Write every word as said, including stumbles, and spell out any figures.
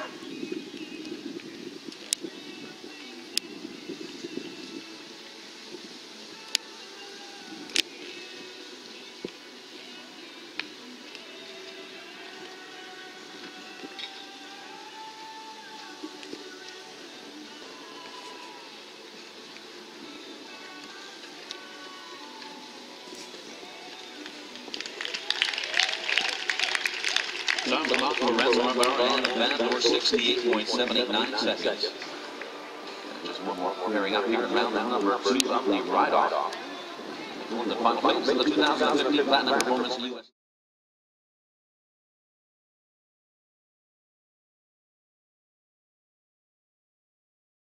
Time to knock for Ransom Bar and Van for sixty-eight point seven eight nine seconds. Just one more pairing up here in round number two of the ride-off. The final place of the two thousand fifteen Platinum Performance U S